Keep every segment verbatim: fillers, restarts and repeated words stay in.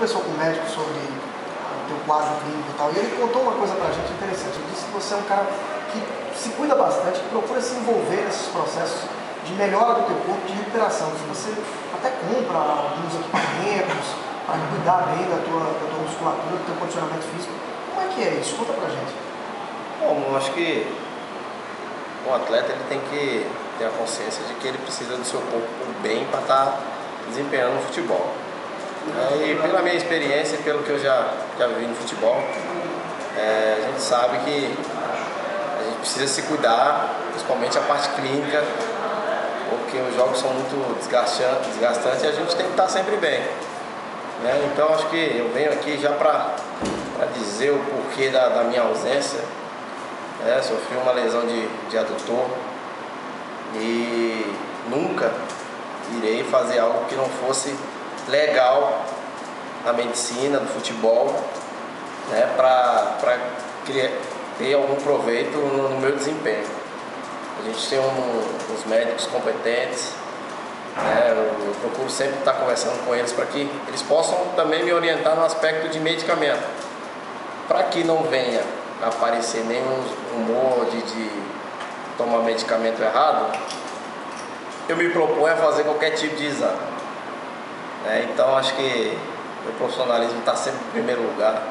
conversou com o médico sobre o teu quadro clínico e tal, e ele contou uma coisa pra gente interessante. Ele disse que você é um cara que se cuida bastante, que procura se envolver nesses processos de melhora do teu corpo, de recuperação. Que você até compra alguns equipamentos para cuidar bem da tua, da tua musculatura, do teu condicionamento físico. Como é que é isso? Conta pra gente. Bom, eu acho que o atleta ele tem que ter a consciência de que ele precisa do seu corpo bem para estar desempenhando no futebol. É, e pela minha experiência e pelo que eu já, já vi no futebol, é, a gente sabe que a gente precisa se cuidar, principalmente a parte clínica, porque os jogos são muito desgastantes, desgastantes e a gente tem que estar sempre bem. Né? Então acho que eu venho aqui já para dizer o porquê da, da minha ausência. É, sofri uma lesão de, de adutor e nunca irei fazer algo que não fosse legal na medicina, do futebol, né, para ter algum proveito no, no meu desempenho. A gente tem um, uns médicos competentes, né, eu, eu procuro sempre estar conversando com eles para que eles possam também me orientar no aspecto de medicamento, para que não venha aparecer nenhum humor de, de tomar medicamento errado. Eu me proponho a fazer qualquer tipo de exame. É, então acho que o profissionalismo está sempre em primeiro lugar.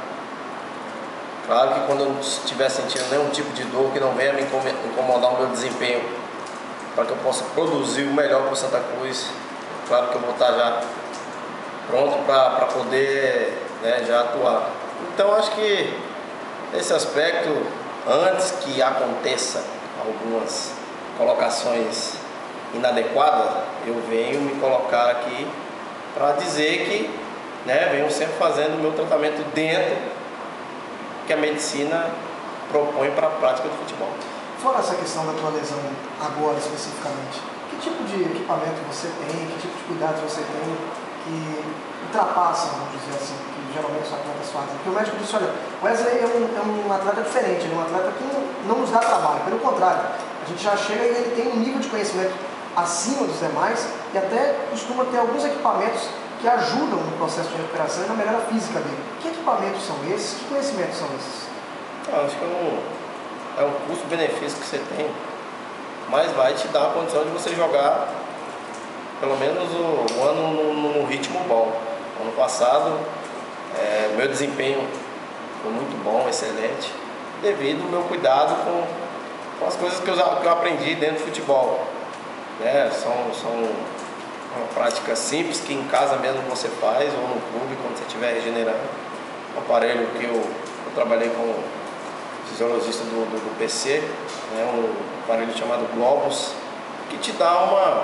Claro que quando eu não estiver sentindo nenhum tipo de dor que não venha me incomodar o meu desempenho, para que eu possa produzir o melhor para o Santa Cruz, claro que eu vou estar já pronto para poder, né, já atuar. Então acho que nesse aspecto, antes que aconteça algumas colocações inadequadas, eu venho me colocar aqui para dizer que, né, venho sempre fazendo o meu tratamento dentro que a medicina propõe para a prática do futebol. Fora essa questão da tua lesão agora especificamente, que tipo de equipamento você tem, que tipo de cuidados você tem que ultrapassam, vamos dizer assim, que geralmente os atletas fazem? Porque o médico disse, olha, Wesley é um, é um atleta diferente, ele é um atleta que não, não nos dá trabalho, pelo contrário, a gente já chega e ele tem um nível de conhecimento acima dos demais e até costuma ter alguns equipamentos que ajudam no processo de recuperação e na melhora física dele. Que equipamentos são esses? Que conhecimentos são esses? Eu acho que é um, é um custo-benefício que você tem, mas vai te dar a condição de você jogar pelo menos o, o ano num ritmo bom. Ano passado, é, meu desempenho foi muito bom, excelente, devido ao meu cuidado com, com as coisas que eu, que eu aprendi dentro do futebol. Né? São, são uma prática simples que em casa mesmo você faz, ou no clube quando você estiver regenerando. Um aparelho que eu, eu trabalhei com o fisiologista do, do, do P C, né? Um aparelho chamado Globus, que te dá uma,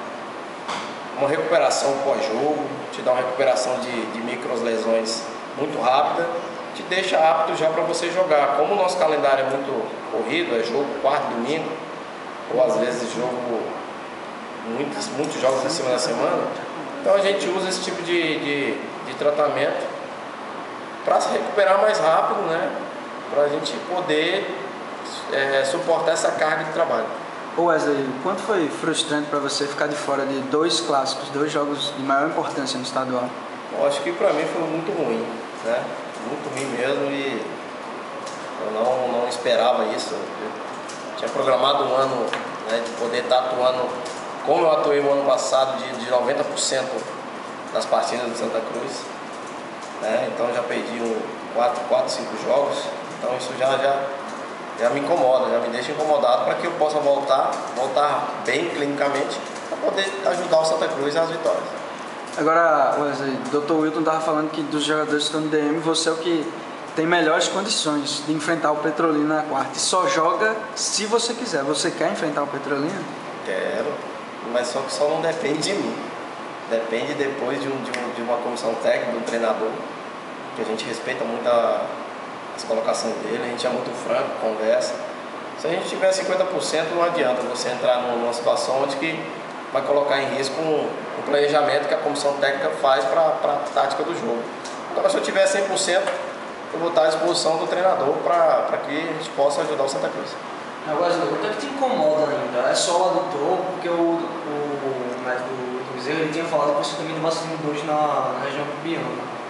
uma recuperação pós-jogo, te dá uma recuperação de, de micros lesões muito rápida, te deixa apto já para você jogar. Como o nosso calendário é muito corrido, é jogo quarto, domingo, ou às vezes jogo muitos, muitos jogos em cima da semana, então a gente usa esse tipo de, de, de tratamento para se recuperar mais rápido, né? Para a gente poder é, suportar essa carga de trabalho. Ô Wesley, quanto foi frustrante para você ficar de fora de dois clássicos, dois jogos de maior importância no estadual? Eu acho que para mim foi muito ruim, né? Muito ruim mesmo, e eu não, não esperava isso. Eu tinha programado um ano, né, de poder estar atuando como eu atuei no ano passado, de, de noventa por cento das partidas do Santa Cruz. Né? Então já perdi um, quatro, quatro, cinco jogos, então isso já, já, já me incomoda, já me deixa incomodado para que eu possa voltar, voltar bem clinicamente para poder ajudar o Santa Cruz às vitórias. Agora, Wesley, o doutor Wilton estava falando que dos jogadores que estão no D M, você é o que tem melhores condições de enfrentar o Petrolina na quarta e só joga se você quiser. Você quer enfrentar o Petrolina? Quero, mas só que só não depende de mim. Depende depois de, um, de, um, de uma comissão técnica, de um treinador, que a gente respeita muito a, as colocações dele, a gente é muito franco, conversa. Se a gente tiver cinquenta por cento, não adianta você entrar numa situação onde que vai colocar em risco um, um planejamento que a comissão técnica faz para a tática do jogo. Agora, se eu tiver cem por cento, eu vou estar à disposição do treinador para que a gente possa ajudar o Santa Cruz. Agora, o que é que te incomoda ainda? É só o adutor, porque o, o, o médico do Cruzeiro ele tinha falado que você também tem bastante dores na, na região pubiana.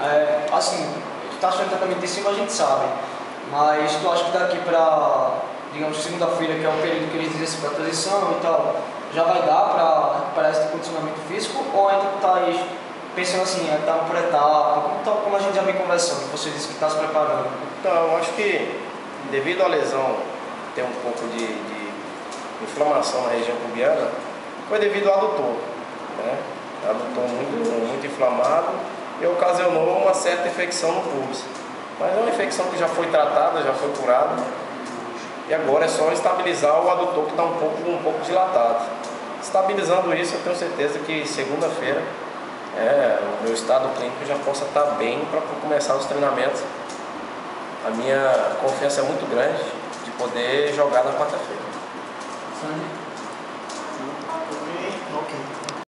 É, assim, tu tá achando tratamento em cima, a gente sabe. Mas tu acha que daqui pra, digamos, segunda-feira, que é um período que eles dizem assim, pra transição e tal, já vai dar pra recuperar esse condicionamento físico? Ou ainda tu tá aí pensando assim, é, tá por etapa, como, tá, como a gente já vem conversando, você disse que tá se preparando? Então, eu acho que devido à lesão ter um pouco de, de inflamação na região pubiana, foi devido ao adutor, né? Adutor muito, muito inflamado e ocasionou uma certa infecção no pubis. Mas é uma infecção que já foi tratada, já foi curada e agora é só estabilizar o adutor que está um pouco, um pouco dilatado. Estabilizando isso, eu tenho certeza que segunda-feira é, o meu estado clínico já possa estar bem para começar os treinamentos. A minha confiança é muito grande de poder jogar na quarta-feira.